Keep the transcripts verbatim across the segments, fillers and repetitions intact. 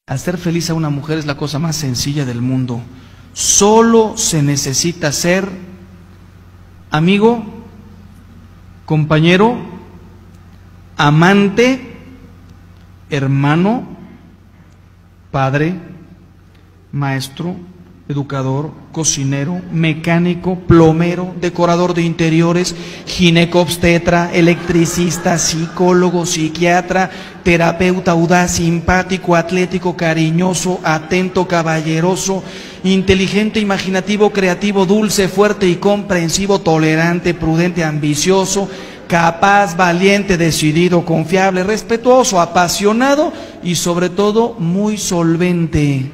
Hacer feliz a una mujer es la cosa más sencilla del mundo. Solo se necesita ser amigo, compañero, amante, hermano, padre, maestro, educador, cocinero, mecánico, plomero, decorador de interiores, ginecobstetra, electricista, psicólogo, psiquiatra, terapeuta audaz, simpático, atlético, cariñoso, atento, caballeroso, inteligente, imaginativo, creativo, dulce, fuerte y comprensivo, tolerante, prudente, ambicioso, capaz, valiente, decidido, confiable, respetuoso, apasionado y sobre todo muy solvente.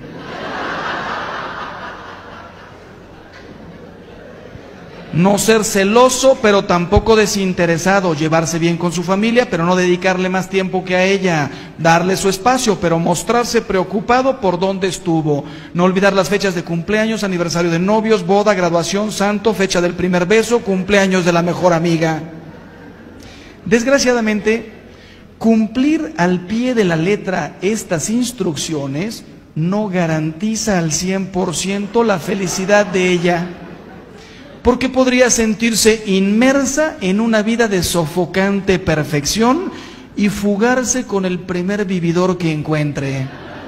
No ser celoso, pero tampoco desinteresado, llevarse bien con su familia, pero no dedicarle más tiempo que a ella, darle su espacio, pero mostrarse preocupado por dónde estuvo, no olvidar las fechas de cumpleaños, aniversario de novios, boda, graduación, santo, fecha del primer beso, cumpleaños de la mejor amiga. Desgraciadamente, cumplir al pie de la letra estas instrucciones no garantiza al cien por ciento la felicidad de ella, porque podría sentirse inmersa en una vida de sofocante perfección y fugarse con el primer vividor que encuentre.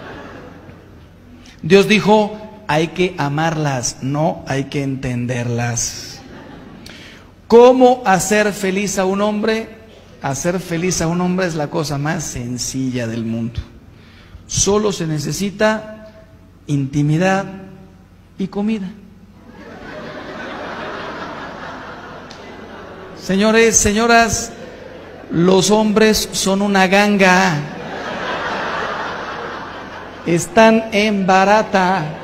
Dios dijo, hay que amarlas, no hay que entenderlas. ¿Cómo hacer feliz a un hombre? Hacer feliz a un hombre es la cosa más sencilla del mundo. Solo se necesita intimidad y comida. Señores, señoras, los hombres son una ganga. Están en barata.